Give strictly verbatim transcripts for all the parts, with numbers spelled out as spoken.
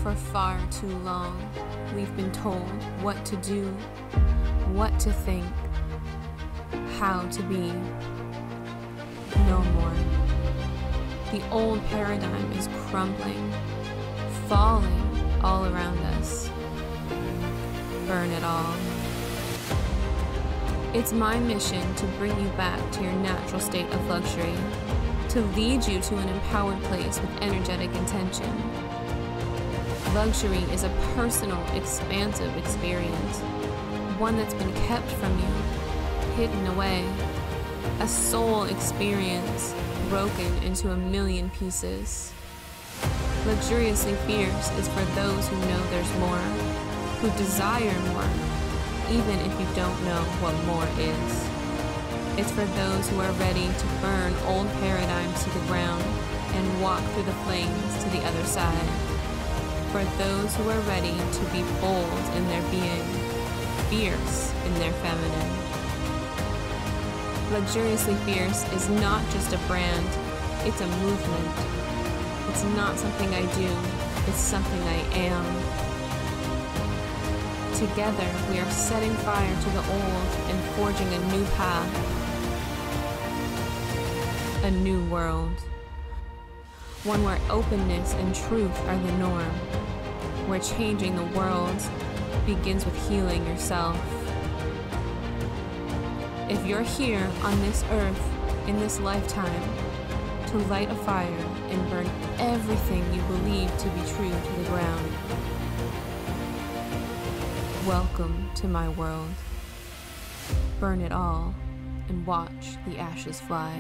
For far too long, we've been told what to do, what to think, how to be. No more. The old paradigm is crumbling, falling all around us. Burn it all. It's my mission to bring you back to your natural state of luxury, to lead you to an empowered place with energetic intention. Luxury is a personal, expansive experience, one that's been kept from you, hidden away, a soul experience broken into a million pieces. Luxuriously fierce is for those who know there's more, who desire more, even if you don't know what more is. It's for those who are ready to burn old paradigms to the ground and walk through the flames to the other side. For those who are ready to be bold in their being, fierce in their feminine. Luxuriously fierce is not just a brand, it's a movement. It's not something I do, it's something I am. Together, we are setting fire to the old and forging a new path, a new world. One where openness and truth are the norm, where changing the world begins with healing yourself. If you're here on this earth in this lifetime to light a fire and burn everything you believe to be true to the ground, welcome to my world. Burn it all and watch the ashes fly.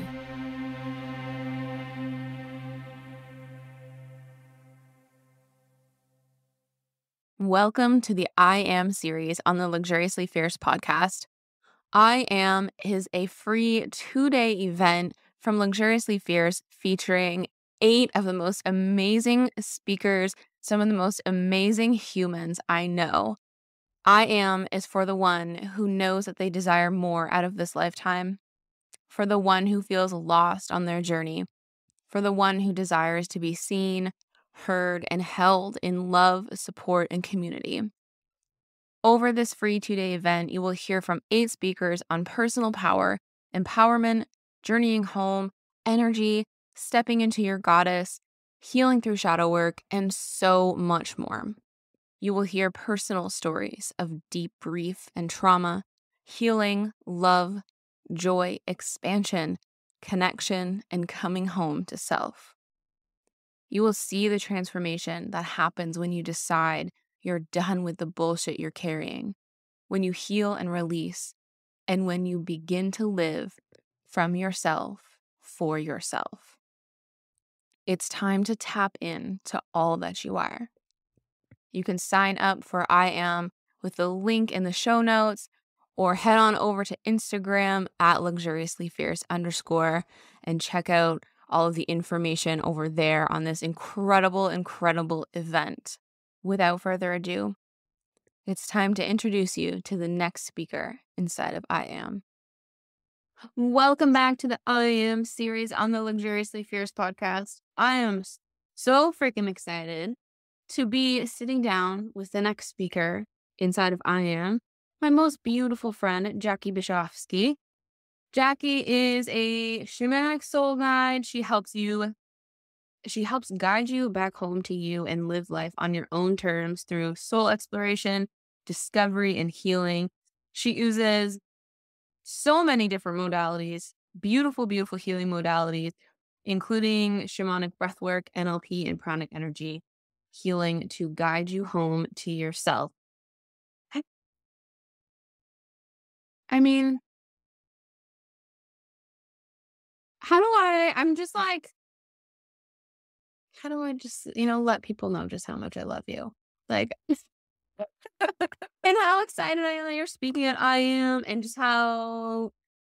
Welcome to the I Am series on the Luxuriously Fierce podcast. I Am is a free two-day event from Luxuriously Fierce featuring eight of the most amazing speakers, some of the most amazing humans I know. I Am is for the one who knows that they desire more out of this lifetime, for the one who feels lost on their journey, for the one who desires to be seen, heard, and held in love, support, and community. Over this free two-day event, you will hear from eight speakers on personal power, empowerment, journeying home, energy, stepping into your goddess, healing through shadow work, and so much more. You will hear personal stories of deep grief and trauma, healing, love, joy, expansion, connection, and coming home to self. You will see the transformation that happens when you decide you're done with the bullshit you're carrying, when you heal and release, and when you begin to live from yourself for yourself. It's time to tap in to all that you are. You can sign up for I Am with the link in the show notes, or head on over to Instagram at luxuriouslyfierce underscore and check out all of the information over there on this incredible, incredible event. Without further ado, it's time to introduce you to the next speaker inside of I Am. Welcome back to the I Am series on the Luxuriously Fierce podcast. I am so freaking excited to be sitting down with the next speaker inside of I Am, my most beautiful friend, Jackie Bishofsky. Jackie is a shamanic soul guide. She helps you, she helps guide you back home to you and live life on your own terms through soul exploration, discovery, and healing. She uses so many different modalities, beautiful, beautiful healing modalities, including shamanic breathwork, N L P, and pranic energy healing to guide you home to yourself. I, I mean, how do I, I'm just like, how do I just, you know, let people know just how much I love you? Like, and how excited I am that you're speaking at I Am, and just how,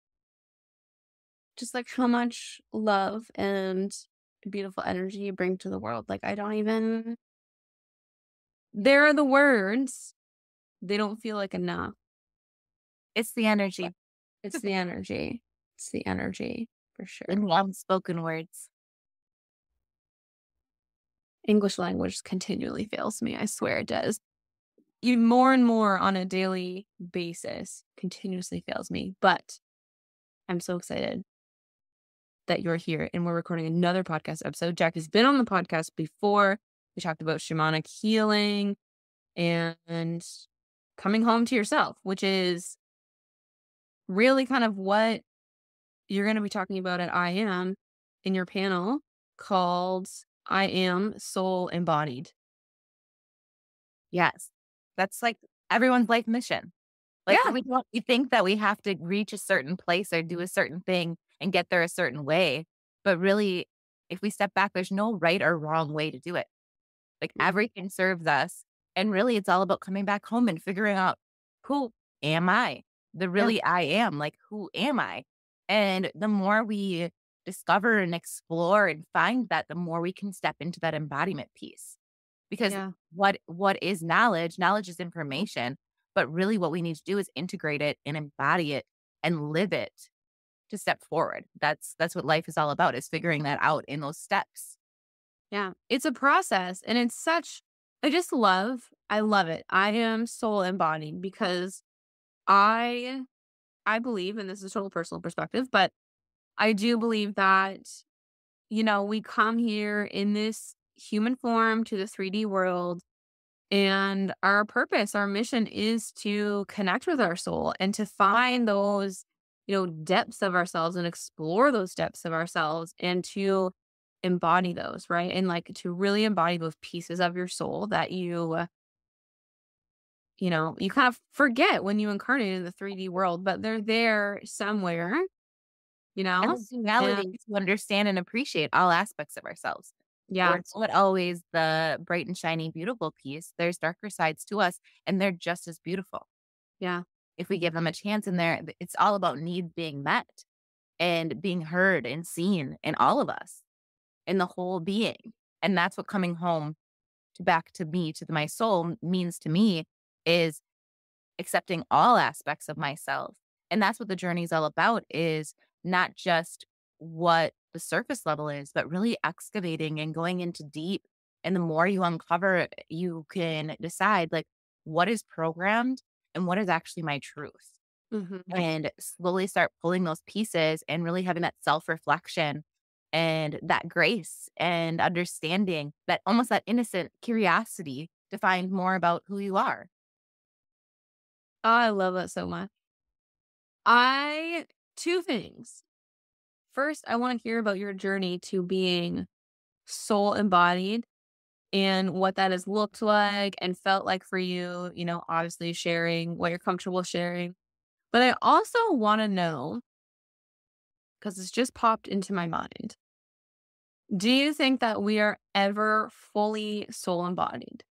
just like how much love and beautiful energy you bring to the world. Like, I don't even, there are the words, they don't feel like enough. It's the energy. It's the energy. It's the energy for sure. And unspoken words. English language continually fails me. I swear it does. Even more and more on a daily basis, continuously fails me. But I'm so excited that you're here and we're recording another podcast episode. Jack has been on the podcast before. We talked about shamanic healing and coming home to yourself, which is really kind of what you're going to be talking about at I Am in your panel called I Am Soul Embodied. Yes. That's like everyone's life mission. Like Yeah. we don't we think that we have to reach a certain place or do a certain thing and get there a certain way. But really, if we step back, there's no right or wrong way to do it. Like Mhm. everything serves us. And really it's all about coming back home and figuring out who am I? The Yeah. really I am. Like who am I? And the more we discover and explore and find that, the more we can step into that embodiment piece. Because Yeah. what what is knowledge? Knowledge is information, but really what we need to do is integrate it and embody it and live it to step forward. That's that's what life is all about, is figuring that out in those steps. Yeah. It's a process and it's such, I just love, I love it. I am soul embodied because I, I believe, and this is a total personal perspective, but I do believe that, you know, we come here in this human form to the three D world. And our purpose, our mission is to connect with our soul and to find those, you know, depths of ourselves and explore those depths of ourselves and to embody those, right? And like to really embody those pieces of your soul that you, uh, you know, you kind of forget when you incarnate in the three D world, but they're there somewhere, you And know? the And duality to understand and appreciate all aspects of ourselves. yeah, We're not always the bright and shiny, beautiful piece. There's darker sides to us, and they're just as beautiful yeah, if we give them a chance. In there, it's all about needs being met and being heard and seen in all of us, in the whole being. And that's what coming home to back to me, to my soul means to me, is accepting all aspects of myself. And that's what the journey is all about, is not just what the surface level is, but really excavating and going into deep. And the more you uncover, you can decide like what is programmed and what is actually my truth. hmm, And slowly start pulling those pieces and really having that self-reflection and that grace and understanding, that almost that innocent curiosity to find more about who you are. I love that so much. I, two things. First, I want to hear about your journey to being soul embodied and what that has looked like and felt like for you, you know, obviously sharing what you're comfortable sharing. But I also want to know, because it's just popped into my mind, do you think that we are ever fully soul embodied?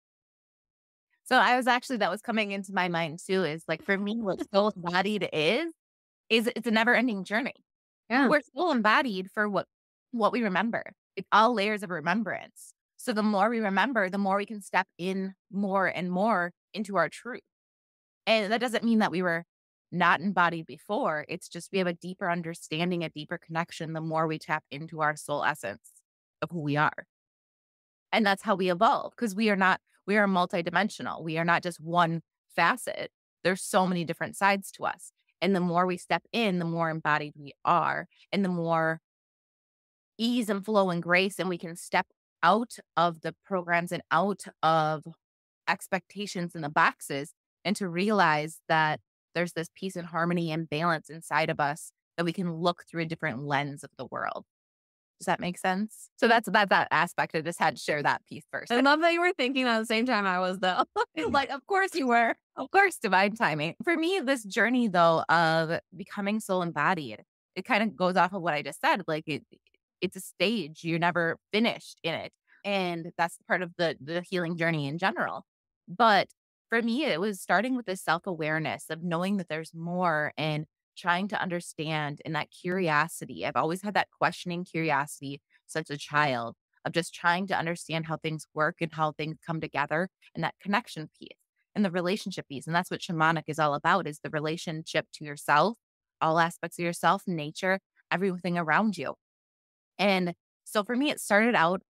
So I was actually, that was coming into my mind too, is like for me, what soul embodied is, is it's a never ending journey. Yeah. We're soul embodied for what, what we remember. It's all layers of remembrance. So the more we remember, the more we can step in more and more into our truth. And that doesn't mean that we were not embodied before. It's just we have a deeper understanding, a deeper connection, the more we tap into our soul essence of who we are. And that's how we evolve, because we are not, we are multidimensional. We are not just one facet. There's so many different sides to us. And the more we step in, the more embodied we are, and the more ease and flow and grace, and we can step out of the programs and out of expectations in the boxes, and to realize that there's this peace and harmony and balance inside of us, that we can look through a different lens of the world. Does that make sense? So that's that that aspect. I just had to share that piece first. I love that you were thinking at the same time I was, though. Like, of course you were. Of course, divine timing. For me, this journey though of becoming soul embodied, it kind of goes off of what I just said. Like it, it's a stage. You're never finished in it, and that's part of the the healing journey in general. But for me, it was starting with this self awareness of knowing that there's more and trying to understand, and that curiosity. I've always had that questioning curiosity since a child, of just trying to understand how things work and how things come together, and that connection piece and the relationship piece. And that's what shamanic is all about, is the relationship to yourself, all aspects of yourself, nature, everything around you. And so for me, it started out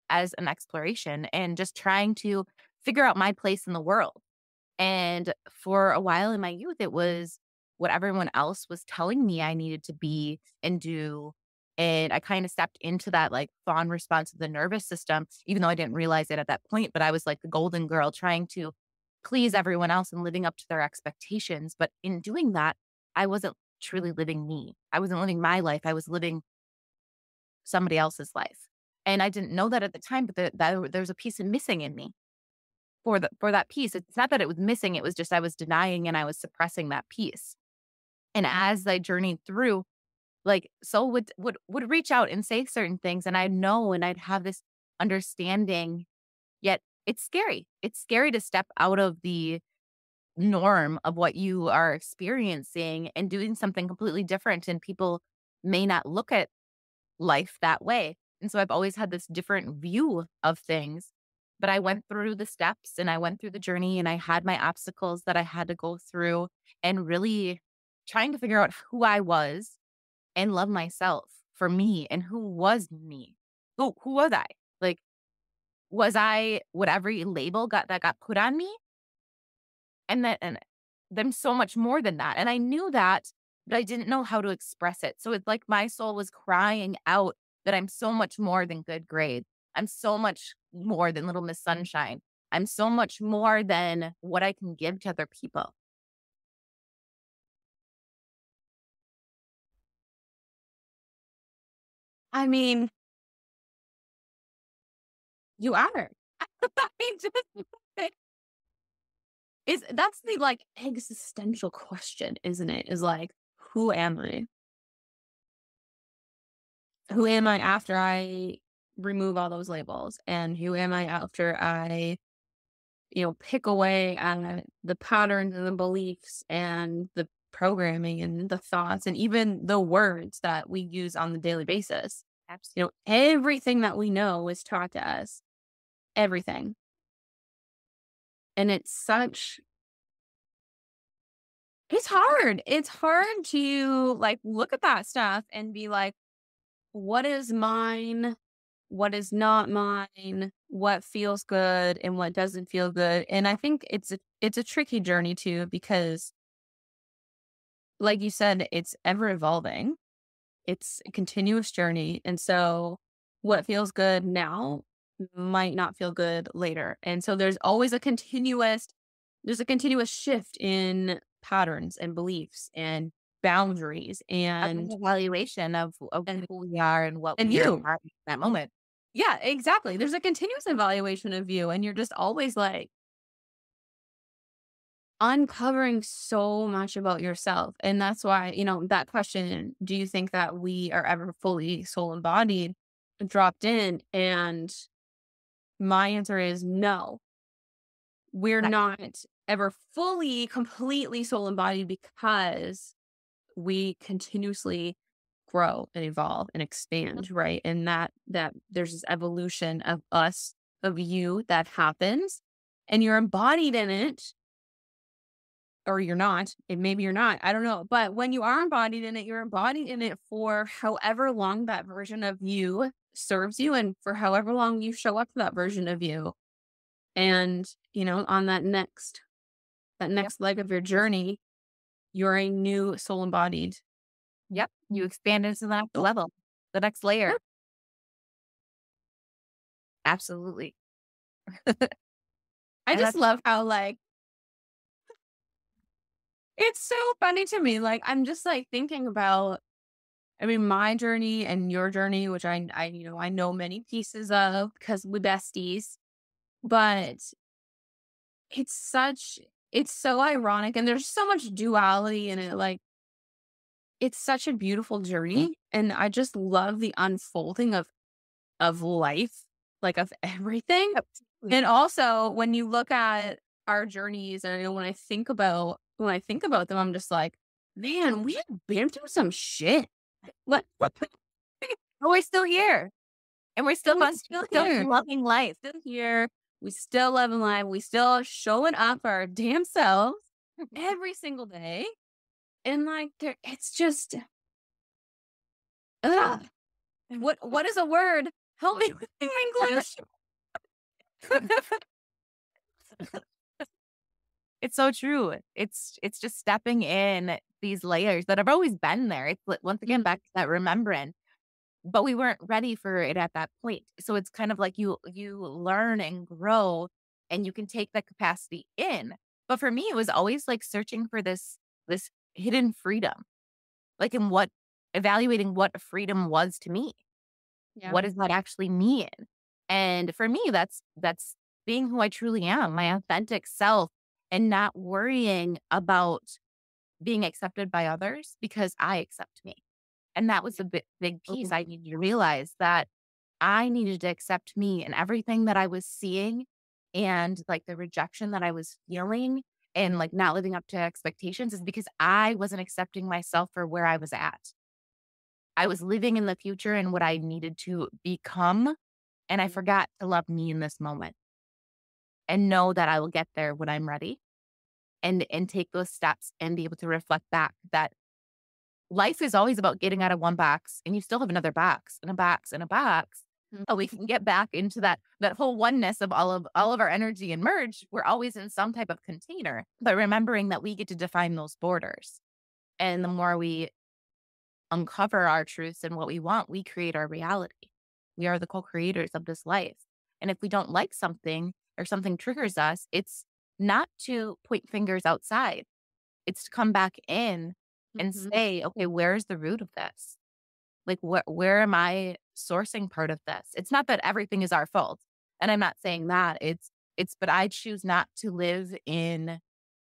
as an exploration and just trying to figure out my place in the world. And for a while in my youth, it was what everyone else was telling me I needed to be and do. And I kind of stepped into that like fawn response of the nervous system, even though I didn't realize it at that point. But I was like the golden girl trying to please everyone else and living up to their expectations. But in doing that, I wasn't truly living me. I wasn't living my life. I was living somebody else's life. And I didn't know that at the time, but the, that there was a piece missing in me for the for that piece. It's not that it was missing, it was just I was denying and I was suppressing that piece. And as I journeyed through, like soul would would would reach out and say certain things and I'd know and I'd have this understanding, yet it's scary. It's scary to step out of the norm of what you are experiencing and doing something completely different and people may not look at life that way. And so I've always had this different view of things. But I went through the steps and I went through the journey and I had my obstacles that I had to go through and really trying to figure out who I was and love myself for me and who was me. Who who was I? Like, was I what every label got that got put on me? And that and them so much more than that. And I knew that, but I didn't know how to express it. So it's like my soul was crying out that I'm so much more than good grades. I'm so much more than Little Miss Sunshine. I'm so much more than what I can give to other people. I mean, you are. I mean, just is that's the like existential question, isn't it? Is like, who am I? Who am I after I remove all those labels? And who am I after I, you know, pick away at the patterns and the beliefs and the programming and the thoughts and even the words that we use on the daily basis? You Absolutely. know, everything that we know is taught to us, everything. And it's such, it's hard. It's hard to like look at that stuff and be like, what is mine? What is not mine? What feels good and what doesn't feel good? And I think it's a, it's a tricky journey too, because like you said, it's ever evolving. It's a continuous journey. And so what feels good now might not feel good later. And so there's always a continuous there's a continuous shift in patterns and beliefs and boundaries Of an and evaluation of, of and who we are and what and we are you. in that moment. Yeah, exactly. There's a continuous evaluation of you and you're just always like uncovering so much about yourself. And that's why, you know, that question, do you think that we are ever fully soul embodied, dropped in? And my answer is no. We're That not ever fully, completely soul embodied because we continuously grow and evolve and expand, right? And that that there's this evolution of us, of you that happens and you're embodied in it or you're not, and maybe you're not, I don't know. But when you are embodied in it, you're embodied in it for however long that version of you serves you and for however long you show up to that version of you. And, you know, on that next that Yep. next leg of your journey, you're a new soul embodied. Yep. You expand into the next Oh, level, the next yeah. layer. Absolutely. I And just that's love how like it's so funny to me. Like I'm just like thinking about I mean my journey and your journey, which I I you know, I know many pieces of because we besties, but it's such it's so ironic and there's so much duality in it. Like it's such a beautiful journey and I just love the unfolding of of life, like of everything. absolutely. And also when you look at our journeys and I know when I think about when I think about them, I'm just like, man, we have been through some shit. What what But we're still here and we're still and we're fun, still still here. loving life. Still here. We still loving life. We still showing up for our damn selves every single day. And like there it's just ugh. What what is a word? Help me with English. It's so true. It's it's just stepping in these layers that have always been there. It's like, once again, Mhm. back to that remembrance, but we weren't ready for it at that point. So it's kind of like you you learn and grow and you can take that capacity in. But for me, it was always like searching for this this hidden freedom, like in what evaluating what freedom was to me. Yeah. What does that actually mean? And for me, that's that's being who I truly am, my authentic self, and not worrying about being accepted by others because I accept me. And that was a big, big piece. Mhm. I needed to realize that I needed to accept me and everything that I was seeing and like the rejection that I was feeling and like not living up to expectations is because I wasn't accepting myself for where I was at. I was living in the future and what I needed to become. And I forgot to love me in this moment and know that I will get there when I'm ready and, and take those steps and be able to reflect back that life is always about getting out of one box and you still have another box and a box and a box. Mhm. Oh, we can get back into that that whole oneness of all of all of our energy and merge. We're always in some type of container, but remembering that we get to define those borders. And the more we uncover our truths and what we want, we create our reality. We are the co-creators of this life. And if we don't like something or something triggers us, it's not to point fingers outside. It's to come back in and Mhm. say, okay, where's the root of this? Like, where where am I sourcing part of this? It's not that everything is our fault. And I'm not saying that. It's it's but I choose not to live in,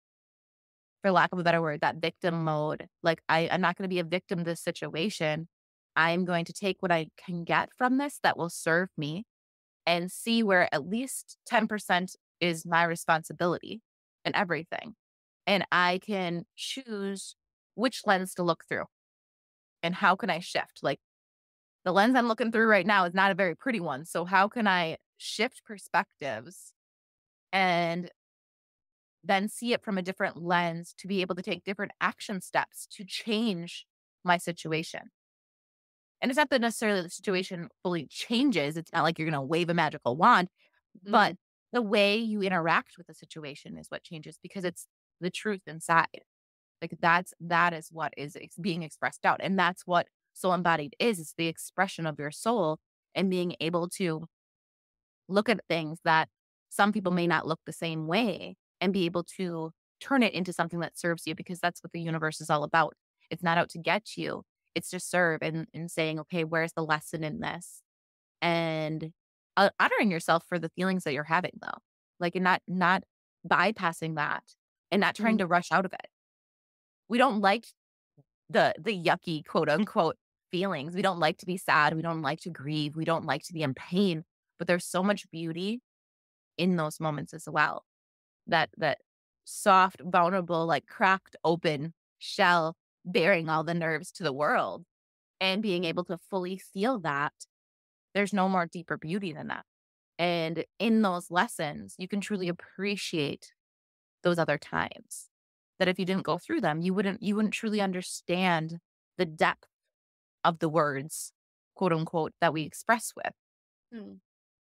for lack of a better word, that victim mode. Like I, I'm not going to be a victim to this situation. I'm going to take what I can get from this that will serve me and see where at least ten percent is my responsibility in everything. And I can choose which lens to look through and how can I shift. Like the lens I'm looking through right now is not a very pretty one. So how can I shift perspectives and then see it from a different lens to be able to take different action steps to change my situation? And it's not that necessarily the situation fully changes. It's not like you're going to wave a magical wand, Mhm. but the way you interact with the situation is what changes because it's the truth inside. Like that's that is what is ex- being expressed out, and that's what soul embodied is. It's the expression of your soul and being able to look at things that some people may not look the same way and be able to turn it into something that serves you because that's what the universe is all about. It's not out to get you. It's to serve and, and saying, okay, where's the lesson in this? And uh, honoring yourself for the feelings that you're having though. Like and not not bypassing that and not trying Mhm. to rush out of it. We don't like the the yucky quote unquote feelings. We don't like to be sad. We don't like to grieve. We don't like to be in pain. But there's so much beauty in those moments as well. That that soft, vulnerable, like cracked open shell bearing all the nerves to the world and being able to fully feel that. There's no more deeper beauty than that. And in those lessons, you can truly appreciate those other times. That if you didn't go through them, you wouldn't you wouldn't truly understand the depth of the words, quote unquote, that we express with. Mm.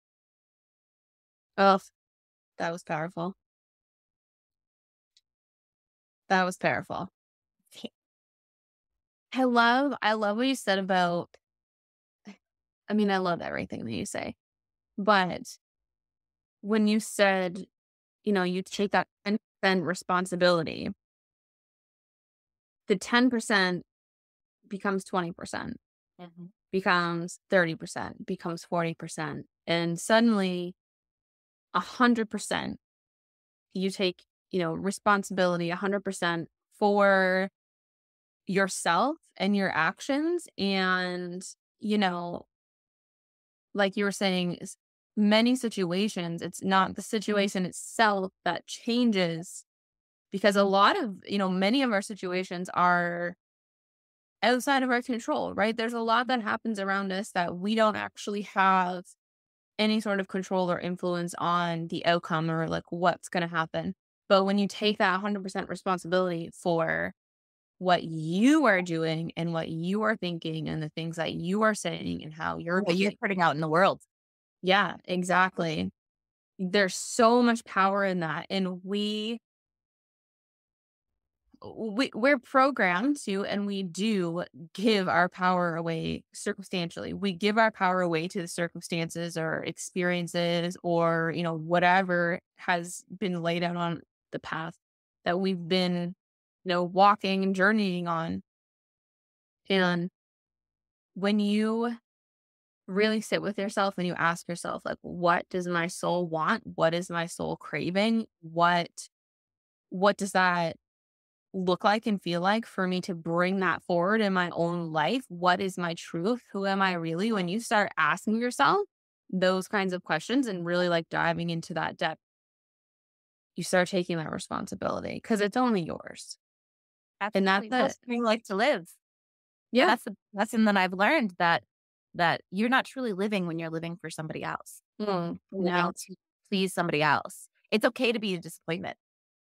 Oh, that was powerful. That was powerful. I love I love what you said about I mean, I love everything that you say. But when you said, you know, you take that ten percent responsibility, the ten percent becomes twenty percent, Mhm. becomes thirty percent, becomes forty percent. And suddenly one hundred percent you take, you know, responsibility one hundred percent for yourself and your actions. And, you know, like you were saying, is many situations, it's not the situation itself that changes because a lot of, you know, many of our situations are outside of our control, right? There's a lot that happens around us that we don't actually have any sort of control or influence on the outcome or like what's going to happen. But when you take that one hundred percent responsibility for what you are doing and what you are thinking and the things that you are saying and how you're What you're behaving. putting out in the world. Yeah, exactly. There's so much power in that. And we we we're programmed to, and we do give our power away circumstantially. We give our power away to the circumstances or experiences or, you know, whatever has been laid out on the path that we've been, you know, walking and journeying on. And when you really sit with yourself and you ask yourself, like, what does my soul want? What is my soul craving? What what does that look like and feel like for me to bring that forward in my own life? What is my truth? Who am I really? When you start asking yourself those kinds of questions and really like diving into that depth, you start taking that responsibility because it's only yours. And that's Absolutely. it. Most we like to live. And Yeah. that's the lesson that I've learned that that you're not truly living when you're living for somebody else. Mm, You're living no. to please somebody else. It's okay to be a disappointment.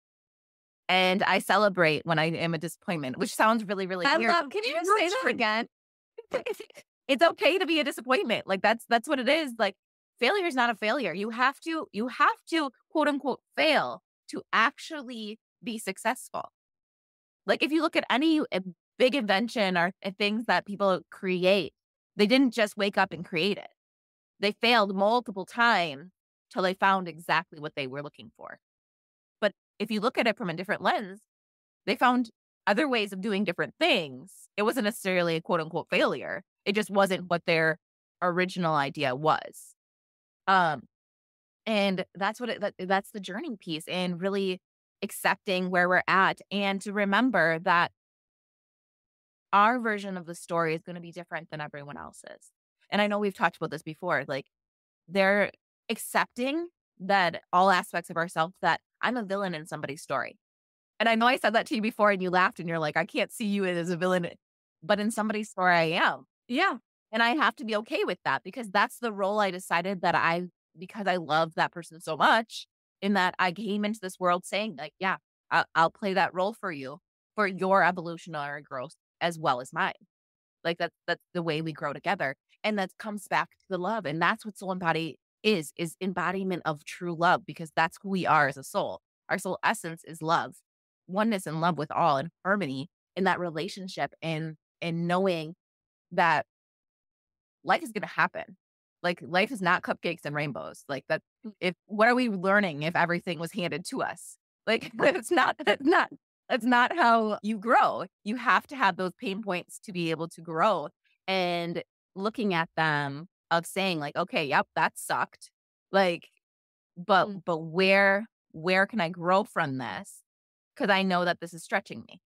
And I celebrate when I am a disappointment, which sounds really, really I weird. love, can you say that again? It's okay to be a disappointment. Like that's that's what it is. Like failure is not a failure. You have to you have to quote unquote fail to actually be successful. Like if you look at any uh, big invention or uh, things that people create, they didn't just wake up and create it. They failed multiple times till they found exactly what they were looking for. But if you look at it from a different lens, they found other ways of doing different things. It wasn't necessarily a quote unquote failure. It just wasn't what their original idea was. Um, and that's what it, that, that's the journey piece and really accepting where we're at and to remember that our version of the story is going to be different than everyone else's. And I know we've talked about this before. Like they're accepting that all aspects of ourselves that I'm a villain in somebody's story. And I know I said that to you before and you laughed and you're like, I can't see you as a villain, but in somebody's story I am. Yeah. And I have to be okay with that because that's the role I decided that I, because I love that person so much, in that I came into this world saying, like, yeah, I'll, I'll play that role for you for your evolutionary growth as well as mine. Like that's that's the way we grow together. And that comes back to the love. And that's what soul embody is, is embodiment of true love, because that's who we are as a soul. Our soul essence is love, oneness and love with all and harmony in that relationship and and knowing that life is gonna happen. Like life is not cupcakes and rainbows. Like that if what are we learning if everything was handed to us? Like it's not that's not that's not how you grow. You have to have those pain points to be able to grow. And looking at them of saying like, okay, yep, that sucked. Like, but Mm, but where where can I grow from this? Because I know that this is stretching me.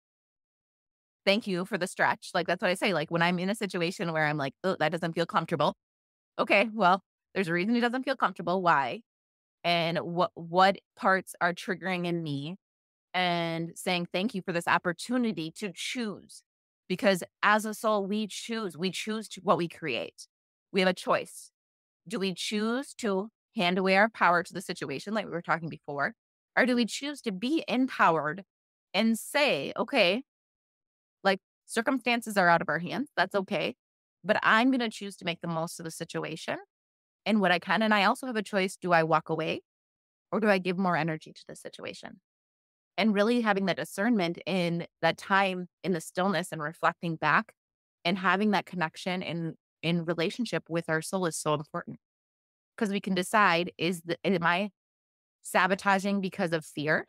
Thank you for the stretch. Like that's what I say. Like when I'm in a situation where I'm like, oh, that doesn't feel comfortable. Okay, well, there's a reason it doesn't feel comfortable. Why? And what what parts are triggering in me and saying thank you for this opportunity to choose. Because as a soul, we choose. We choose to what we create. We have a choice. Do we choose to hand away our power to the situation like we were talking before? Or do we choose to be empowered and say, okay, like circumstances are out of our hands. That's okay. But I'm going to choose to make the most of the situation and what I can. And I also have a choice. Do I walk away or do I give more energy to the situation? And really having that discernment in that time in the stillness and reflecting back and having that connection in in relationship with our soul is so important because we can decide is the am I sabotaging because of fear?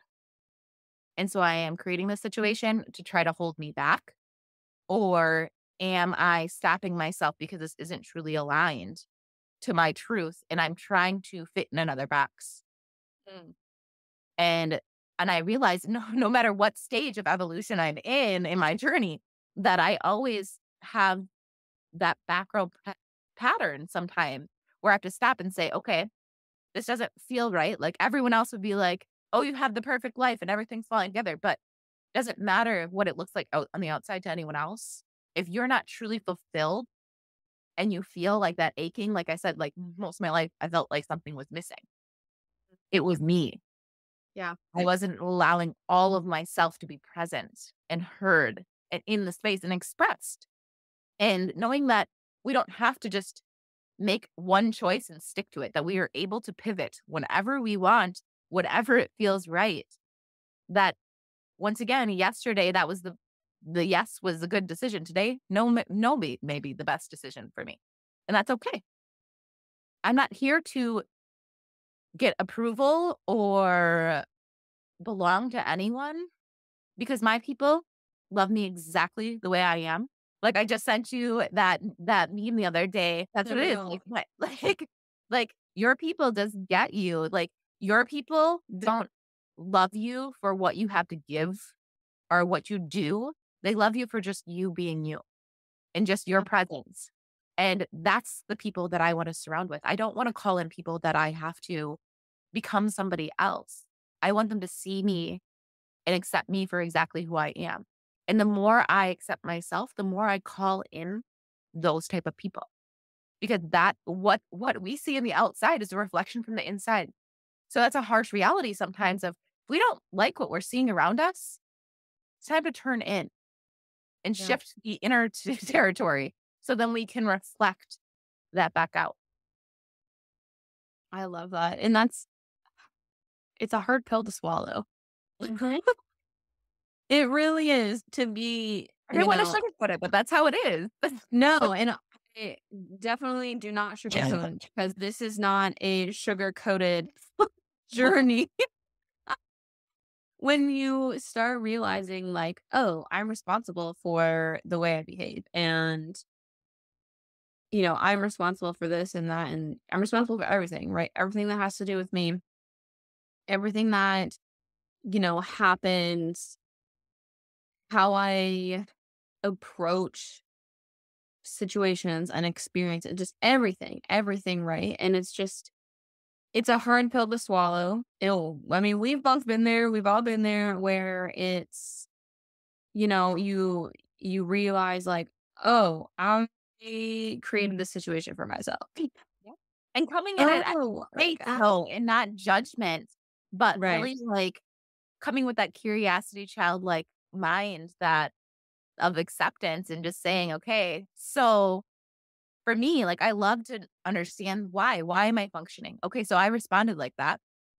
And so I am creating this situation to try to hold me back. Or am I stopping myself because this isn't truly aligned to my truth and I'm trying to fit in another box? mm, And and I realized no no matter what stage of evolution I'm in in my journey, that I always have that background pa- pattern sometimes where I have to stop and say, okay, this doesn't feel right. Like everyone else would be like, oh, you have the perfect life and everything's falling together. But doesn't matter what it looks like out on the outside to anyone else. If you're not truly fulfilled and you feel like that aching, like I said, like most of my life, I felt like something was missing. It was me. yeah. I wasn't allowing all of myself to be present and heard and in the space and expressed. And knowing that we don't have to just make one choice and stick to it, that we are able to pivot whenever we want, whatever it feels right. That once again, yesterday, that was the, the yes was a good decision. Today, no, ma- no, may, maybe the best decision for me. And that's okay. I'm not here to get approval or belong to anyone because my people love me exactly the way I am. Like I just sent you that that meme the other day. That's There what we it is. go. Like what like like your people just get you. Like your people don't love you for what you have to give or what you do. They love you for just you being you and just your presence. And that's the people that I want to surround with. I don't want to call in people that I have to become somebody else. I want them to see me and accept me for exactly who I am. And the more I accept myself, the more I call in those type of people. Because that what what we see in the outside is a reflection from the inside. So that's a harsh reality sometimes of if we don't like what we're seeing around us, it's time to turn in and Yeah. shift the inner t- territory so then we can reflect that back out. I love that. And that's it's a hard pill to swallow. It really is to be, I you didn't want to know, sugarcoat it, but that's how it is. no, and I definitely do not sugarcoat it because this is not a sugar-coated journey. When you start realizing like, "Oh, I'm responsible for the way I behave, and, you know, I'm responsible for this and that, and I'm responsible for everything," right? Everything that has to do with me, everything that, you know, happens, how I approach situations and experiences, just everything, everything, right? And it's just it's a hard pill to swallow. It'll I mean, we've both been there, we've all been there where it's, you know, you you realize like, "Oh, I created this situation for myself." Yeah. And coming in at Oh my faith god. though, and not judgment, but Right. really like coming with that curiosity, childlike mind that of acceptance and just saying, okay, so for me, like I love to understand why. Why am I functioning? Okay, so I responded like that.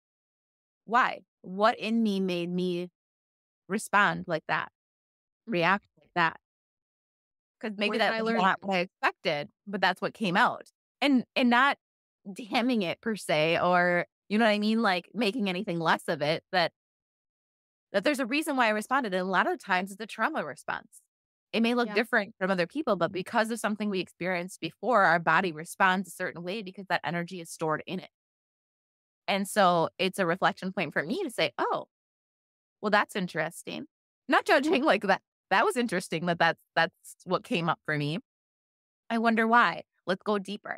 Why? What in me made me respond like that, react like that? Because maybe When that I was learned not what I expected, but that's what came out. And and not damning it per se, or you know what I mean? Like making anything less of it, that that there's a reason why I responded. And a lot of times it's a trauma response. It may look yeah, different from other people, but because of something we experienced before, our body responds a certain way because that energy is stored in it. And so it's a reflection point for me to say, oh, well, that's interesting. Not judging like that. That was interesting that that's, that's what came up for me. I wonder why. Let's go deeper.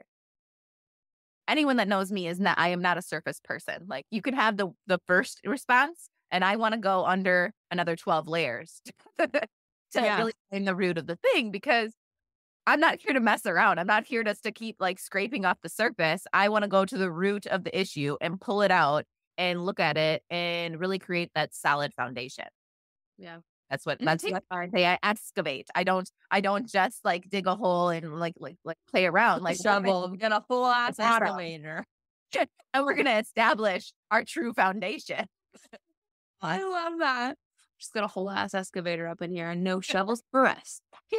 Anyone that knows me is not, I am not a surface person. Like you can have the, the first response and I want to go under another twelve layers to yeah. really find the root of the thing because I'm not here to mess around. I'm not here just to keep like scraping off the surface. I want to go to the root of the issue and pull it out and look at it and really create that solid foundation. Yeah. That's what And it that's takes what I say. I excavate. I don't I don't just like dig a hole and like like like play around. a Like we're gonna shovel, get a full ass bottom excavator. and we're gonna establish our true foundation. I love that. Just got a whole ass excavator up in here and no shovels for us.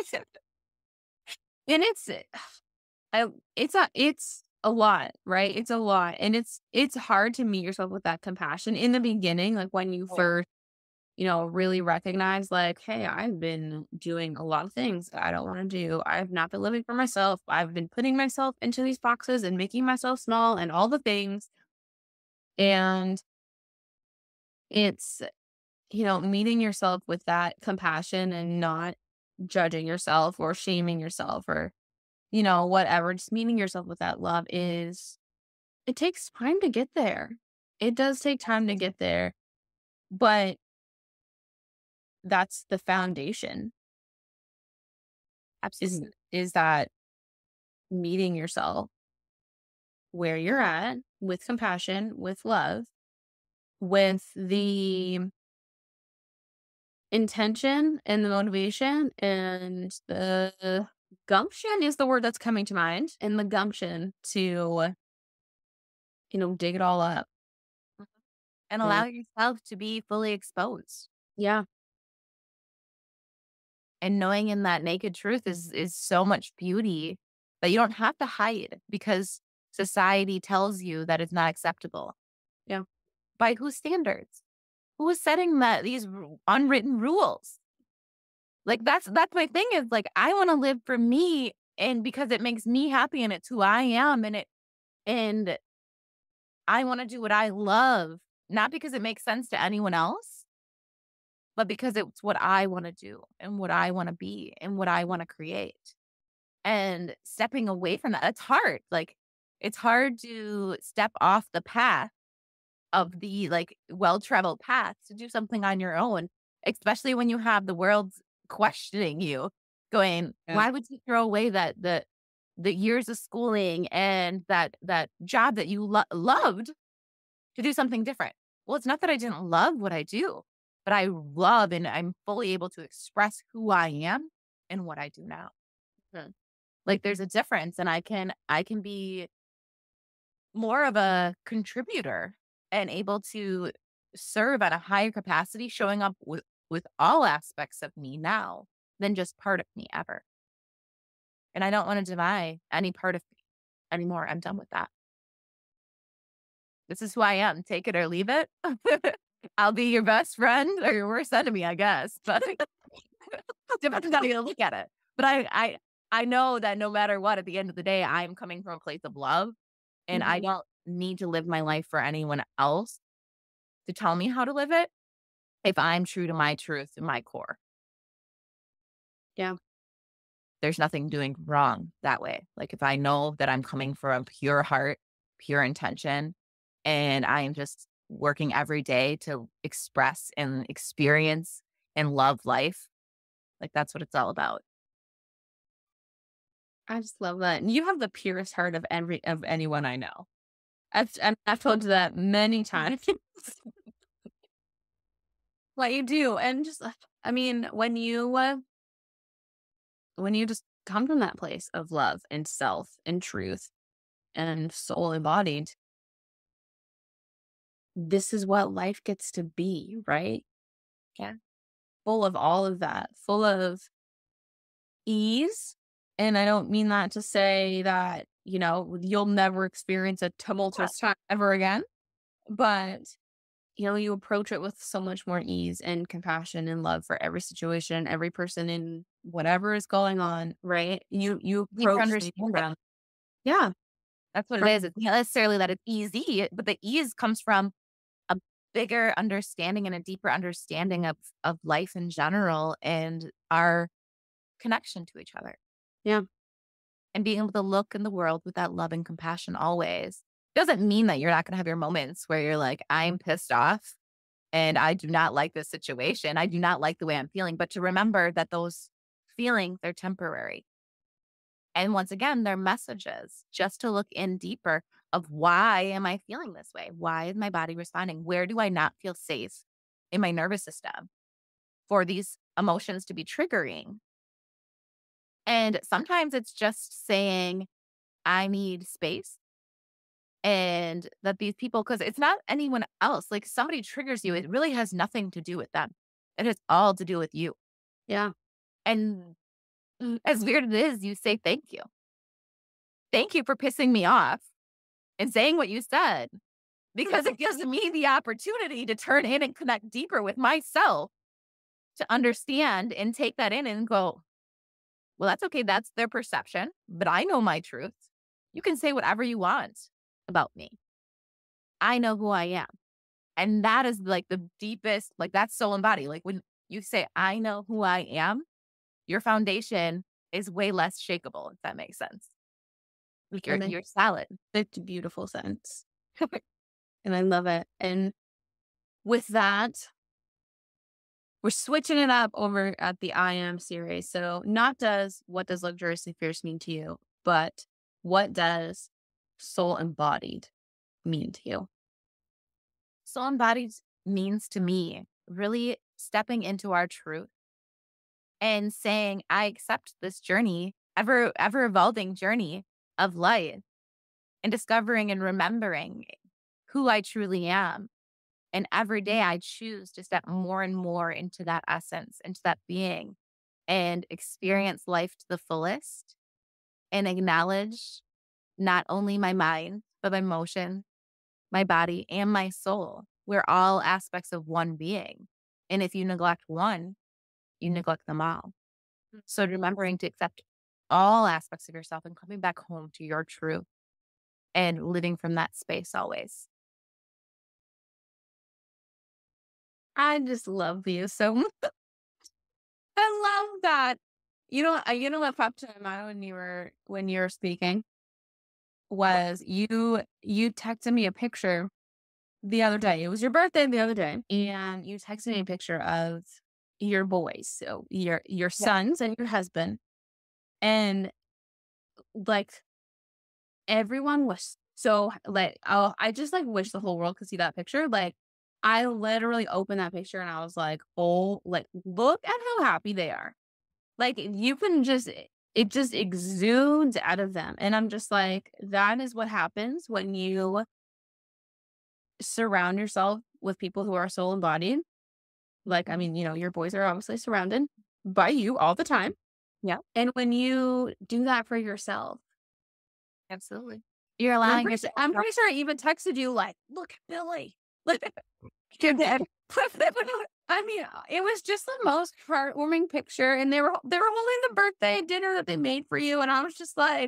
And it's I it's a it's a lot, right? It's a lot. And it's it's hard to meet yourself with that compassion in the beginning, like when you Oh, yeah. first, you know, really recognize like, hey, I've been doing a lot of things that I don't want to do. I've not been living for myself. I've been putting myself into these boxes and making myself small and all the things. And it's, you know, meeting yourself with that compassion and not judging yourself or shaming yourself or, you know, whatever, just meeting yourself with that love is, it takes time to get there. It does take time to get there, but that's the foundation is, Absolutely. is that meeting yourself where you're at with compassion, with love, with the intention and the motivation and the gumption is the word that's coming to mind, and the gumption to, you know, dig it all up. Mhm. And Yeah. allow yourself to be fully exposed. Yeah. And knowing in that naked truth is is so much beauty that you don't have to hide because society tells you that it's not acceptable. Yeah. By whose standards? Who is setting that these ru- unwritten rules? Like that's that's my thing is like I want to live for me and because it makes me happy and it's who I am and it and I want to do what I love, not because it makes sense to anyone else, but because it's what I want to do and what I want to be and what I want to create. And stepping away from that, it's hard. Like it's hard to step off the path of the like well-traveled path to do something on your own, especially when you have the world questioning you, going, Yeah. why would you throw away that the the years of schooling and that that job that you lo- loved to do something different? Well, it's not that I didn't love what I do, but I love and I'm fully able to express who I am and what I do now. Mhm. Like there's a difference and I can I can be more of a contributor and able to serve at a higher capacity, showing up with with all aspects of me now than just part of me ever. And I don't want to deny any part of me anymore. I'm done with that. This is who I am. Take it or leave it. I'll be your best friend or your worst enemy, I guess. But depends on how you look at it. But I I I know that no matter what, at the end of the day, I'm coming from a place of love and I Mhm. don't need to live my life for anyone else to tell me how to live it if I'm true to my truth and my core. Yeah. There's nothing doing wrong that way. Like if I know that I'm coming from a pure heart, pure intention, and I am just working every day to express and experience and love life, like that's what it's all about. I just love that. And you have the purest heart of every of anyone I know. I've and I've told you that many times. What you do, and just, uh, I mean, when you uh, when you just come from that place of love and self and truth and soul embodied, this is what life gets to be, right? Yeah. Full of all of that, full of ease. And I don't mean that to say that, you know, you'll never experience a Yeah. tumultuous time ever again, but you know, you approach it with so much more ease and compassion and love for every situation, every person in whatever is going on, right? You you Deeper approach things understanding. from yeah, That's what it from is. It's not necessarily that it's easy, but the ease comes from a bigger understanding and a deeper understanding of of life in general and our connection to each other. yeah, And being able to look in the world with that love and compassion always doesn't mean that you're not going to have your moments where you're like, I'm pissed off and I do not like this situation. I do not like the way I'm feeling. But to remember that those feelings are temporary. And once again, they're messages just to look in deeper of why am I feeling this way? Why is my body responding? Where do I not feel safe in my nervous system for these emotions to be triggering? And sometimes it's just saying, I need space and that these people, because it's not anyone else. Like somebody triggers you, it really has nothing to do with them. It has all to do with you. yeah, And mm, as weird as it is, you say thank you. Thank you for pissing me off and saying what you said because it gives me the opportunity to turn in and connect deeper with myself to understand and take that in and go, well, that's okay. That's their perception, but I know my truth. You can say whatever you want about me. I know who I am. And that is like the deepest, like that's soul embodied. Like when you say, I know who I am, your foundation is way less shakable, if that makes sense. Like you're, that makes you're solid. such beautiful sense, and I love it. And with that, we're switching it up over at the I Am series. So, not does what does luxuriously fierce mean to you, but what does soul embodied mean to you? Soul embodied means to me really stepping into our truth and saying, I accept this journey, ever, ever evolving journey of life, and discovering and remembering who I truly am. And every day I choose to step more and more into that essence, into that being, and experience life to the fullest and acknowledge not only my mind, but my emotion, my body, and my soul. We're all aspects of one being. And if you neglect one, you neglect them all. So remembering to accept all aspects of yourself and coming back home to your truth and living from that space always. I just love you so much. I love that. You know, uh, you know what popped to my mind when you were when you were speaking was you you texted me a picture the other day. It was your birthday the other day, and you texted me a picture of your boys, so your your Yeah. sons and your husband, and like everyone was so like, oh, I just like wish the whole world could see that picture. Like, I literally opened that picture and I was like, oh, like look at how happy they are. Like you can just it just exudes out of them. And I'm just like, that is what happens when you surround yourself with people who are soul embodied. Like, I mean, you know, your boys are obviously surrounded by you all the time. Yeah, And when you do that for yourself, absolutely. You're and I'm allowing pretty, yourself. su- I'm pretty sure I even texted you like, look at Billy. Like, You did. I mean, uh, it was just the most heartwarming picture, and they were they were holding the birthday dinner that they made for you, and I was just like,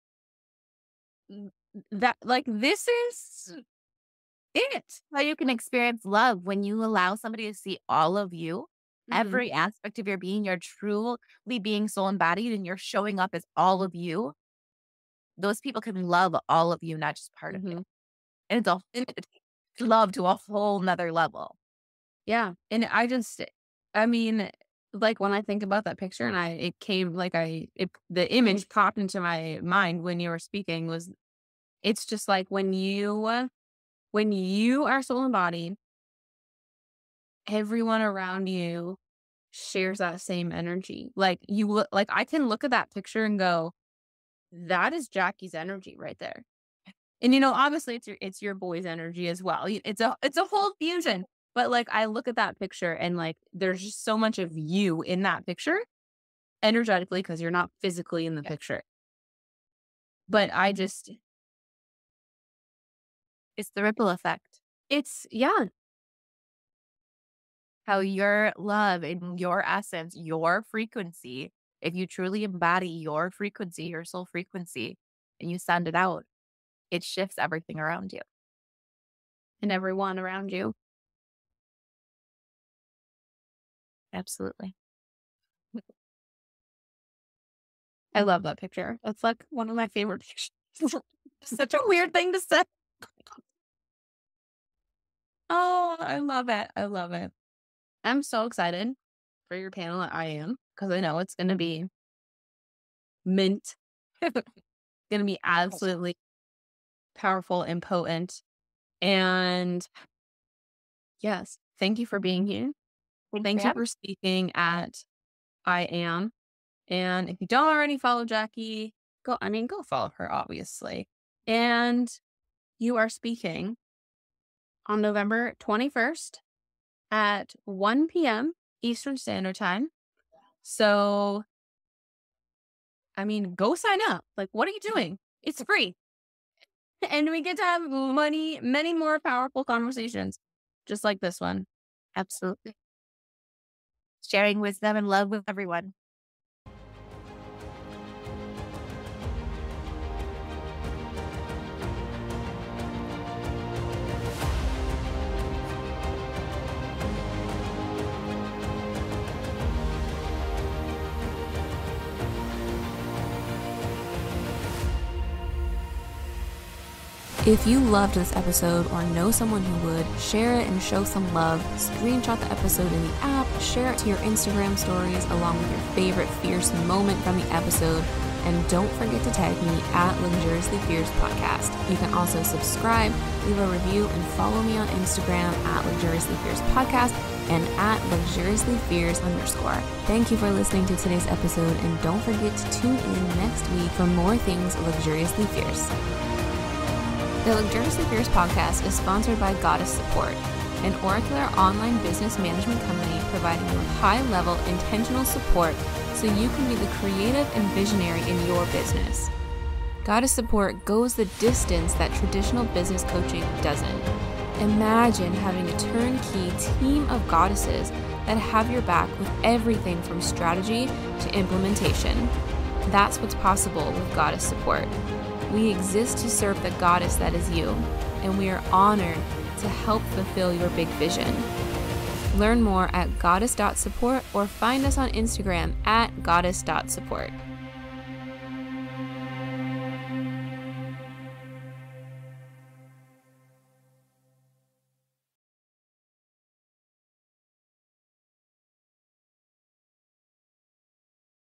"N- that like this is it." How you can experience love when you allow somebody to see all of you, Mhm. every aspect of your being, you're truly being soul embodied and you're showing up as all of you. Those people can love all of you, not just part of you. Mhm. And it's a And it's love to a whole nother level. yeah, and I just, I mean, like when I think about that picture, and I it came like I it the image popped into my mind when you were speaking was it's just like when you when you are soul embodied, everyone around you shares that same energy. Like you look like I can look at that picture and go, that is Jackie's energy right there. And you know, obviously it's your it's your boy's energy as well. Y- It's a it's a whole fusion. But like I look at that picture and like there's just so much of you in that picture energetically because you're not physically in the Yeah. picture. But I just It's the ripple effect. it's yeah. How your love and your essence, your frequency, if you truly embody your frequency, your soul frequency, and you send it out, it shifts everything around you. And everyone around you. Absolutely. I love that picture. That's like one of my favorite pictures. Such a weird thing to say. Oh, I love it. I love it. I'm so excited for your panel at I am because I know it's going to be mint. Going to be absolutely powerful and potent. And yes, thank you for being here. Thanks Thank for you having for speaking at I am. And if you don't already follow Jackie, go, I mean, go follow her, obviously. And you are speaking on November twenty-first at one p.m. Eastern Standard Time. So, I mean, go sign up. Like, what are you doing? It's free. And we get to have money, many more powerful conversations, just like this one. Absolutely. Sharing wisdom and love with everyone. If you loved this episode or know someone who would, share it and show some love. Screenshot the episode in the app, share it to your Instagram stories along with your favorite fierce moment from the episode, and don't forget to tag me at Luxuriously Fierce Podcast. You can also subscribe, leave a review, and follow me on Instagram at Luxuriously Fierce Podcast and at Luxuriously Fierce underscore. Thank you for listening to today's episode, and don't forget to tune in next week for more things Luxuriously Fierce. The Luxuriously Fierce Podcast is sponsored by Goddess Support, an oracular online business management company providing you with high-level intentional support so you can be the creative and visionary in your business. Goddess Support goes the distance that traditional business coaching doesn't. Imagine having a turnkey team of goddesses that have your back with everything from strategy to implementation. That's what's possible with Goddess Support. We exist to serve the goddess that is you, and we are honored to help fulfill your big vision. Learn more at goddess dot support or find us on Instagram at goddess dot support.